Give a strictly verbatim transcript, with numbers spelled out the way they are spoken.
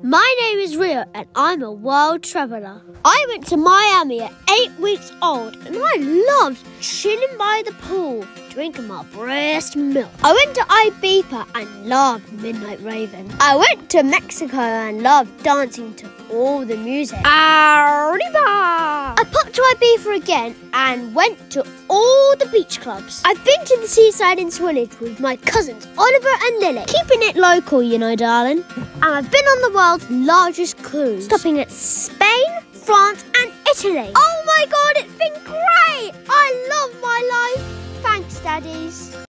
My name is Rio and I'm a world traveller. I went to Miami at eight weeks old and I loved chilling by the pool, drinking my breast milk. I went to Ibiza and loved Midnight Raven. I went to Mexico and loved dancing to all the music. Arriba! I popped to Ibiza again and went to all the beach clubs. I've been to the seaside in Swanage with my cousins Oliver and Lily, keeping it local, you know, darling. And I've been on the world's largest cruise, stopping at Spain, France and Italy. Oh my God, it's been great! I love my life. Thanks, Daddies.